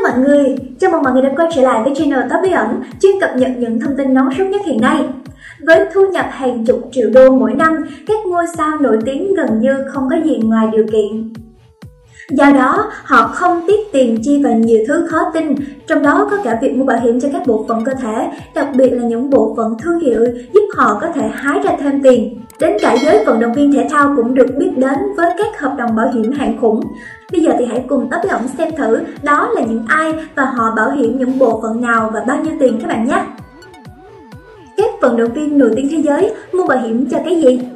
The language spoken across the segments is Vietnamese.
mọi người, chào mừng mọi người đã quay trở lại với channel Top Bí ẩn, chuyên cập nhật những thông tin nóng sốt nhất hiện nay. Với thu nhập hàng chục triệu đô mỗi năm, các ngôi sao nổi tiếng gần như không có gì ngoài điều kiện. Do đó, họ không tiếc tiền chi vào nhiều thứ khó tin, trong đó có cả việc mua bảo hiểm cho các bộ phận cơ thể, đặc biệt là những bộ phận thương hiệu giúp họ có thể hái ra thêm tiền. Đến cả giới vận động viên thể thao cũng được biết đến với các hợp đồng bảo hiểm hạng khủng. Bây giờ thì hãy cùng Top Bí ẩn xem thử đó là những ai và họ bảo hiểm những bộ phận nào và bao nhiêu tiền các bạn nhé. Các vận động viên nổi tiếng thế giới mua bảo hiểm cho cái gì?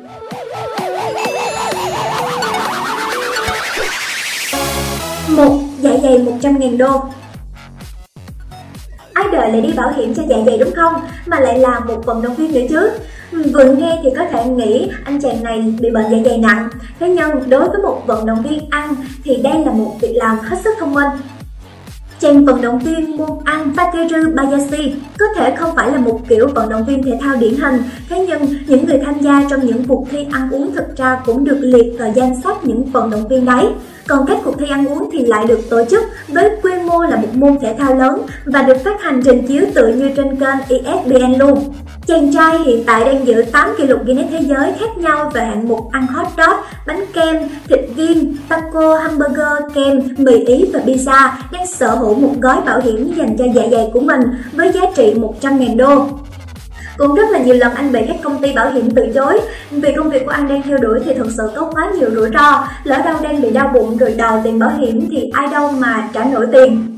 1. Dạ dày 100.000 đô. Ai đời lại đi bảo hiểm cho dạ dày đúng không? Mà lại là một vận động viên nữa chứ. Vừa nghe thì có thể nghĩ anh chàng này bị bệnh dạ dày nặng. Thế nhưng đối với một vận động viên ăn thì đây là một việc làm hết sức thông minh. Chàng vận động viên môn ăn Takeru Bayashi có thể không phải là một kiểu vận động viên thể thao điển hình, thế nhưng những người tham gia trong những cuộc thi ăn uống thực ra cũng được liệt vào danh sách những vận động viên đấy. Còn các cuộc thi ăn uống thì lại được tổ chức với quy mô là một môn thể thao lớn và được phát hành trình chiếu tự như trên kênh ESPN luôn. Chàng trai hiện tại đang giữ 8 kỷ lục Guinness thế giới khác nhau về hạng mục ăn hot dog, bánh kem, thịt viên, taco, hamburger, kem, mì Ý và pizza, đang sở hữu một gói bảo hiểm dành cho dạ dày của mình với giá trị 100.000 đô. Cũng rất là nhiều lần anh bị các công ty bảo hiểm từ chối. Vì công việc của anh đang theo đuổi thì thực sự có quá nhiều rủi ro, lỡ đâu đang bị đau bụng rồi đòi tiền bảo hiểm thì ai đâu mà trả nổi tiền.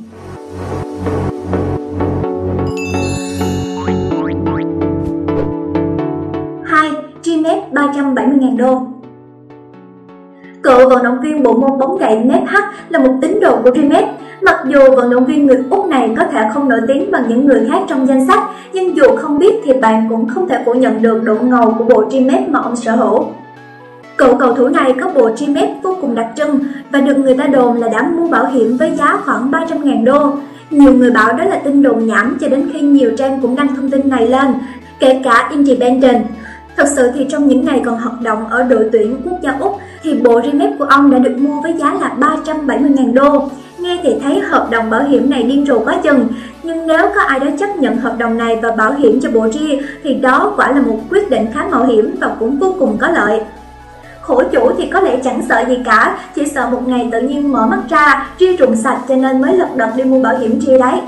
2. Gmap 370.000 đô. Cựu vận động viên bộ môn bóng gậy Matt Hughes là một tín đồ của Gmap. Mặc dù vận động viên người Úc này có thể không nổi tiếng bằng những người khác trong danh sách, nhưng dù không biết thì bạn cũng không thể phủ nhận được độ ngầu của bộ Gmap mà ông sở hữu. Cựu cầu thủ này có bộ Gmap vô cùng đặc trưng và được người ta đồn là đã mua bảo hiểm với giá khoảng 300.000 đô. Nhiều người bảo đó là tin đồn nhảm cho đến khi nhiều trang cũng đăng thông tin này lên, kể cả Independent. Thật sự thì trong những ngày còn hoạt động ở đội tuyển quốc gia Úc thì bộ Gmap của ông đã được mua với giá là 370.000 đô. Nghe thì thấy hợp đồng bảo hiểm này điên rồ quá chừng, nhưng nếu có ai đó chấp nhận hợp đồng này và bảo hiểm cho bộ G thì đó quả là một quyết định khá mạo hiểm và cũng vô cùng có lợi. Khổ chủ thì có lẽ chẳng sợ gì cả, chỉ sợ một ngày tự nhiên mở mắt ra, ria rụng sạch cho nên mới lật đật đi mua bảo hiểm G đấy.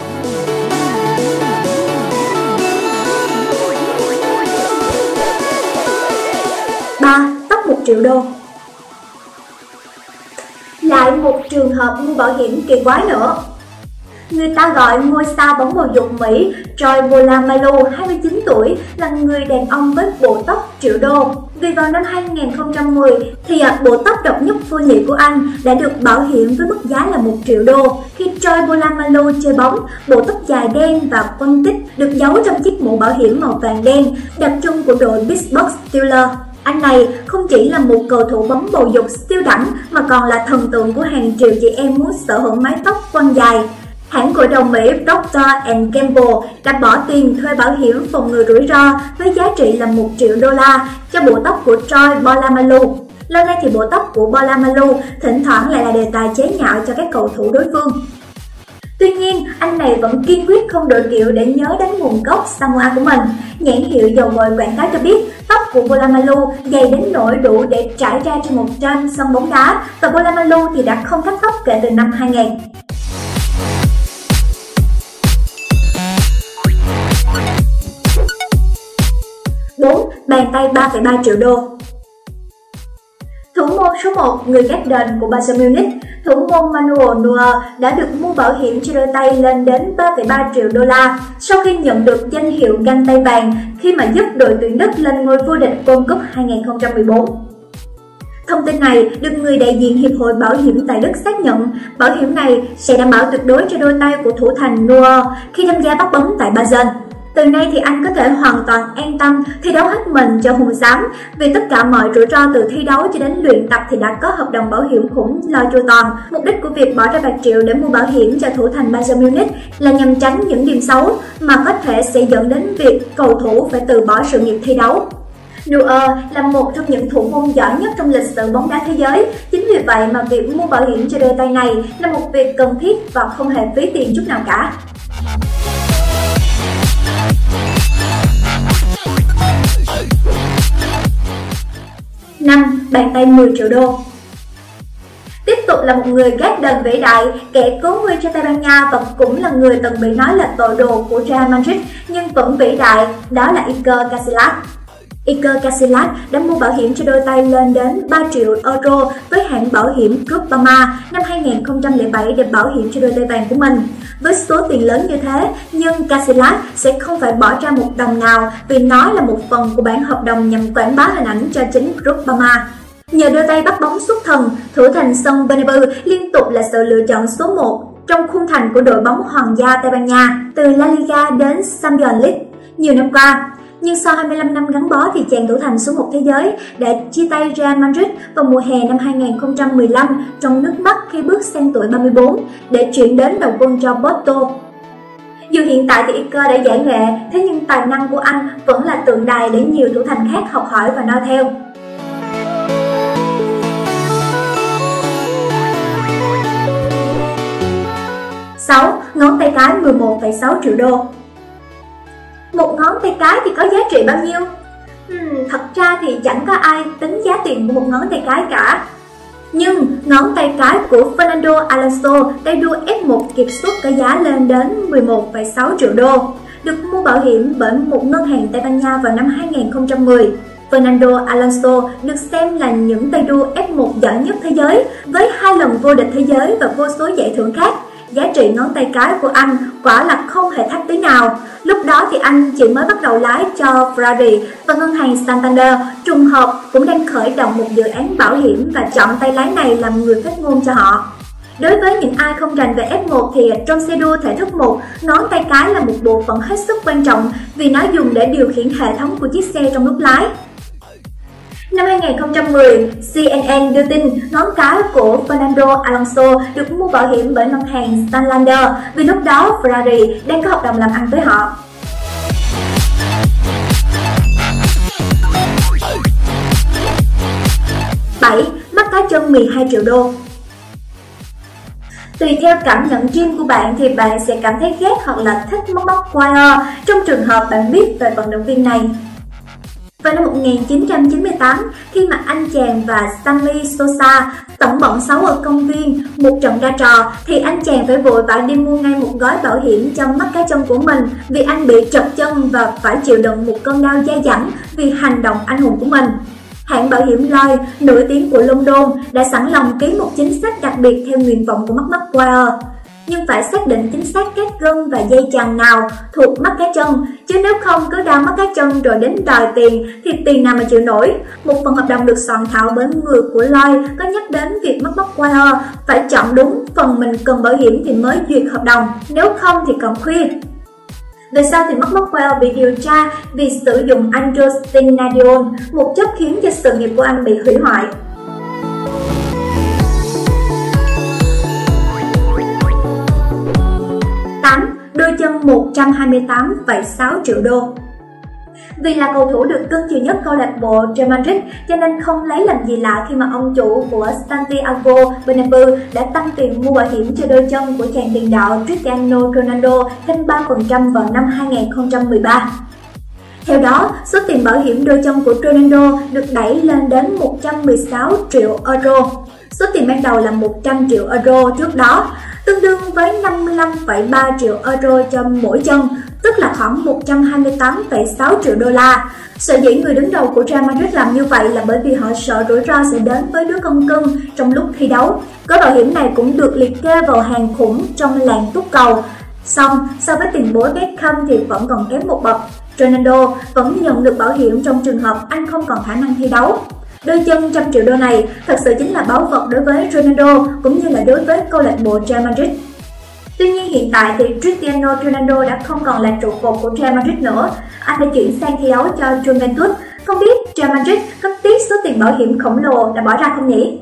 3. Tóc 1 triệu đô. Lại một trường hợp mua bảo hiểm kỳ quái nữa. Người ta gọi ngôi sao bóng bầu dục Mỹ Troy Polamalu, 29 tuổi, là người đàn ông với bộ tóc triệu đô. Vì vào năm 2010 thì bộ tóc độc nhất vô nhị của anh đã được bảo hiểm với mức giá là 1 triệu đô. Khi Troy Polamalu chơi bóng, bộ tóc dài đen và quăn tít được giấu trong chiếc mũ bảo hiểm màu vàng đen, đặc trưng của đội Pittsburgh Steelers. Anh này không chỉ là một cầu thủ bóng bầu dục siêu đẳng mà còn là thần tượng của hàng triệu chị em muốn sở hữu mái tóc quăn dài. Hãng gội đầu Mỹ Procter & Gamble đã bỏ tiền thuê bảo hiểm phòng ngừa rủi ro với giá trị là 1 triệu đô la cho bộ tóc của Troy Polamalu. Lâu nay thì bộ tóc của Polamalu thỉnh thoảng lại là đề tài chế nhạo cho các cầu thủ đối phương. Tuy nhiên, anh này vẫn kiên quyết không đổi kiểu để nhớ đến nguồn gốc Samoa của mình. Nhãn hiệu dầu gội quảng cáo cho biết tóc của Polamalu dày đến nỗi đủ để trải ra trên một trang sân bóng đá và Polamalu thì đã không cắt tóc kể từ năm 2000. 4. Bàn tay 3,3 triệu đô. Thủ môn số 1, người gác đền của Bayern Munich, thủ môn Manuel Neuer đã được mua bảo hiểm cho đôi tay lên đến 3,3 triệu đô la sau khi nhận được danh hiệu găng tay vàng khi mà giúp đội tuyển Đức lên ngôi vô địch World Cup 2014. Thông tin này được người đại diện Hiệp hội Bảo hiểm tại Đức xác nhận. Bảo hiểm này sẽ đảm bảo tuyệt đối cho đôi tay của thủ thành Neuer khi tham gia bắt bóng tại Bayern. Từ nay thì anh có thể hoàn toàn an tâm thi đấu hết mình cho hùng xám, vì tất cả mọi rủi ro từ thi đấu cho đến luyện tập thì đã có hợp đồng bảo hiểm khủng lo chu toàn. Mục đích của việc bỏ ra bạc triệu để mua bảo hiểm cho thủ thành Bayern Munich là nhằm tránh những điểm xấu mà có thể sẽ dẫn đến việc cầu thủ phải từ bỏ sự nghiệp thi đấu. Neuer là một trong những thủ môn giỏi nhất trong lịch sử bóng đá thế giới. Chính vì vậy mà việc mua bảo hiểm cho đôi tay này là một việc cần thiết và không hề phí tiền chút nào cả. 5. Bàn tay 10 triệu đô. Tiếp tục là một người gác đền vĩ đại, kẻ cứu nguy cho Tây Ban Nha và cũng là người từng bị nói là tội đồ của Real Madrid nhưng vẫn vĩ đại, đó là Iker Casillas. Iker Casillas đã mua bảo hiểm cho đôi tay lên đến 3 triệu euro với hãng bảo hiểm Groupama năm 2007 để bảo hiểm cho đôi tay vàng của mình. Với số tiền lớn như thế, nhưng Casillas sẽ không phải bỏ ra một đồng nào vì nó là một phần của bản hợp đồng nhằm quảng bá hình ảnh cho chính Groupama. Nhờ đôi tay bắt bóng xuất thần, thủ thành sân Bernabeu liên tục là sự lựa chọn số 1 trong khung thành của đội bóng hoàng gia Tây Ban Nha, từ La Liga đến Champions League nhiều năm qua. Nhưng sau 25 năm gắn bó thì chàng thủ thành số 1 thế giới đã chia tay Real Madrid vào mùa hè năm 2015 trong nước mắt khi bước sang tuổi 34 để chuyển đến đầu quân cho Porto. Dù hiện tại thì Iker đã giải nghệ, thế nhưng tài năng của anh vẫn là tượng đài để nhiều thủ thành khác học hỏi và noi theo. Ngón tay cái 11,6 triệu đô. Một ngón tay cái thì có giá trị bao nhiêu? Thật ra thì chẳng có ai tính giá tiền của một ngón tay cái cả. Nhưng ngón tay cái của Fernando Alonso, tay đua F1 kiệt xuất có giá lên đến 11,6 triệu đô, được mua bảo hiểm bởi một ngân hàng Tây Ban Nha vào năm 2010. Fernando Alonso được xem là những tay đua F1 giỏi nhất thế giới, với 2 lần vô địch thế giới và vô số giải thưởng khác. Giá trị ngón tay cái của anh quả là không hề thấp tí nào. Lúc đó thì anh chỉ mới bắt đầu lái cho Ferrari và ngân hàng Santander trùng hợp cũng đang khởi động một dự án bảo hiểm và chọn tay lái này làm người phát ngôn cho họ. Đối với những ai không rành về F1 thì trong xe đua thể thức 1, ngón tay cái là một bộ phận hết sức quan trọng vì nó dùng để điều khiển hệ thống của chiếc xe trong lúc lái. Năm 2010, CNN đưa tin ngón cái của Fernando Alonso được mua bảo hiểm bởi ngân hàng Santander vì lúc đó Ferrari đang có hợp đồng làm ăn với họ. 7. Mắt cá chân 12 triệu đô. Tùy theo cảm nhận riêng của bạn thì bạn sẽ cảm thấy ghét hoặc là thích Maguire trong trường hợp bạn biết về vận động viên này. Vào năm 1998, khi mà anh chàng và Stanley Sosa tẩm bận xấu ở công viên một trận ra trò, thì anh chàng phải vội vã đi mua ngay một gói bảo hiểm cho mắt cá chân của mình vì anh bị trật chân và phải chịu đựng một cơn đau dai dẳng vì hành động anh hùng của mình. Hãng bảo hiểm Lloyd nổi tiếng của London đã sẵn lòng ký một chính sách đặc biệt theo nguyện vọng của Maguire. Nhưng phải xác định chính xác các gân và dây chằng nào thuộc mắt cá chân, chứ nếu không cứ đau mắt cá chân rồi đến đòi tiền thì tiền nào mà chịu nổi. Một phần hợp đồng được soạn thảo bởi người của Lloyd có nhắc đến việc Maguire phải chọn đúng phần mình cần bảo hiểm thì mới duyệt hợp đồng, nếu không thì còn khuya. Về sau thì Maguire bị điều tra vì sử dụng androstenedione, một chất khiến cho sự nghiệp của anh bị hủy hoại. 8. Đôi chân 128,6 triệu đô. Vì là cầu thủ được cưng chiều nhất câu lạc bộ Real Madrid, cho nên không lấy làm gì lạ khi mà ông chủ của Santiago Bernabeu đã tăng tiền mua bảo hiểm cho đôi chân của chàng tiền đạo Cristiano Ronaldo thêm 3% vào năm 2013. Theo đó, số tiền bảo hiểm đôi chân của Ronaldo được đẩy lên đến 116 triệu euro. Số tiền ban đầu là 100 triệu euro trước đó, tương đương với 55,3 triệu euro cho mỗi chân, tức là khoảng 128,6 triệu đô la. Sở dĩ người đứng đầu của Real Madrid làm như vậy là bởi vì họ sợ rủi ro sẽ đến với đứa con cưng trong lúc thi đấu. Gói bảo hiểm này cũng được liệt kê vào hàng khủng trong làng túc cầu. Song, so với tiền bối Beckham thì vẫn còn kém một bậc. Ronaldo vẫn nhận được bảo hiểm trong trường hợp anh không còn khả năng thi đấu. Đôi chân 100 triệu đô này thật sự chính là báu vật đối với Ronaldo cũng như là đối với câu lạc bộ Real Madrid. Tuy nhiên hiện tại thì Cristiano Ronaldo đã không còn là trụ cột của Real Madrid nữa. Anh đã chuyển sang thi đấu cho Juventus. Không biết Real Madrid có tiếc số tiền bảo hiểm khổng lồ đã bỏ ra không nhỉ?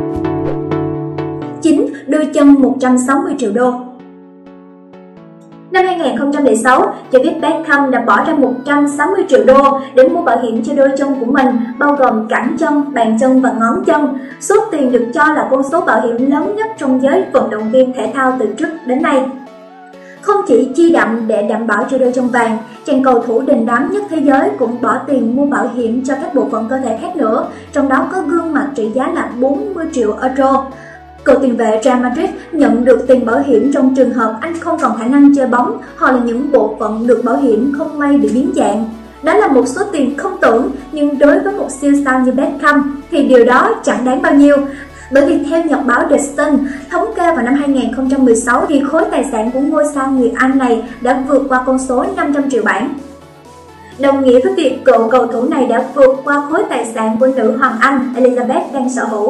Đôi chân 160 triệu đô. Năm 2006, David Beckham đã bỏ ra 160 triệu đô để mua bảo hiểm cho đôi chân của mình, bao gồm cẳng chân, bàn chân và ngón chân. Số tiền được cho là con số bảo hiểm lớn nhất trong giới vận động viên thể thao từ trước đến nay. Không chỉ chi đậm để đảm bảo cho đôi chân vàng, chàng cầu thủ đình đám nhất thế giới cũng bỏ tiền mua bảo hiểm cho các bộ phận cơ thể khác nữa, trong đó có gương mặt trị giá là 40 triệu euro. Cựu tiền vệ Real Madrid nhận được tiền bảo hiểm trong trường hợp anh không còn khả năng chơi bóng hoặc là những bộ phận được bảo hiểm không may bị biến dạng. Đó là một số tiền không tưởng, nhưng đối với một siêu sao như Beckham thì điều đó chẳng đáng bao nhiêu. Bởi vì theo nhật báo The Sun, thống kê vào năm 2016 thì khối tài sản của ngôi sao người Anh này đã vượt qua con số 500 triệu bảng. Đồng nghĩa với việc cựu cầu thủ này đã vượt qua khối tài sản của nữ hoàng Anh Elizabeth đang sở hữu.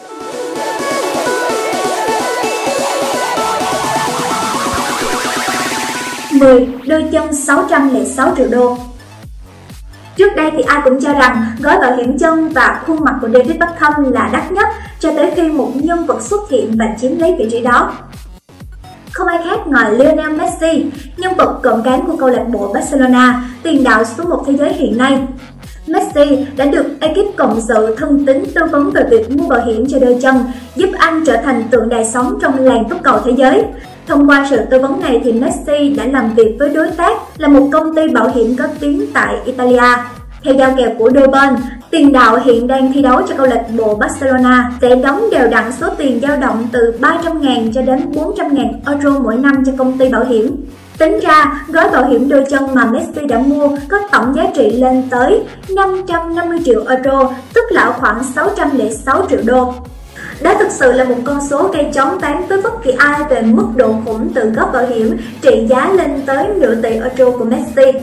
10. Đôi chân 606 triệu đô. Trước đây thì ai cũng cho rằng gói bảo hiểm chân và khuôn mặt của David Beckham là đắt nhất, cho tới khi một nhân vật xuất hiện và chiếm lấy vị trí đó. Không ai khác ngoài Lionel Messi, nhân vật cộm cán của câu lạc bộ Barcelona, tiền đạo số 1 thế giới hiện nay. Messi đã được ekip cộng sự thân tín tư vấn về việc mua bảo hiểm cho đôi chân, giúp anh trở thành tượng đài sống trong làng túc cầu thế giới. Thông qua sự tư vấn này thì Messi đã làm việc với đối tác là một công ty bảo hiểm có tiếng tại Italia. Theo giao kèo của đôi bên, tiền đạo hiện đang thi đấu cho câu lạc bộ Barcelona sẽ đóng đều đặn số tiền dao động từ 300.000 cho đến 400.000 euro mỗi năm cho công ty bảo hiểm. Tính ra, gói bảo hiểm đôi chân mà Messi đã mua có tổng giá trị lên tới 550 triệu euro, tức là khoảng 606 triệu đô. Đó thực sự là một con số gây choáng váng với bất kỳ ai về mức độ khủng từ góp bảo hiểm trị giá lên tới nửa tỷ euro của Messi.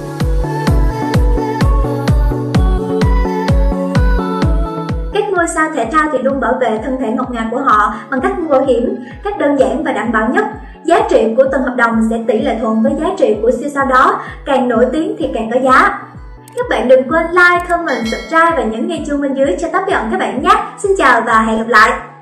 Các ngôi sao thể thao thì luôn bảo vệ thân thể ngọc ngà của họ bằng cách mua bảo hiểm, cách đơn giản và đảm bảo nhất. Giá trị của từng hợp đồng sẽ tỷ lệ thuận với giá trị của siêu sao đó, càng nổi tiếng thì càng có giá. Các bạn đừng quên like, comment, subscribe và nhấn ngay chuông bên dưới cho top nhận các bạn nhé. Xin chào và hẹn gặp lại!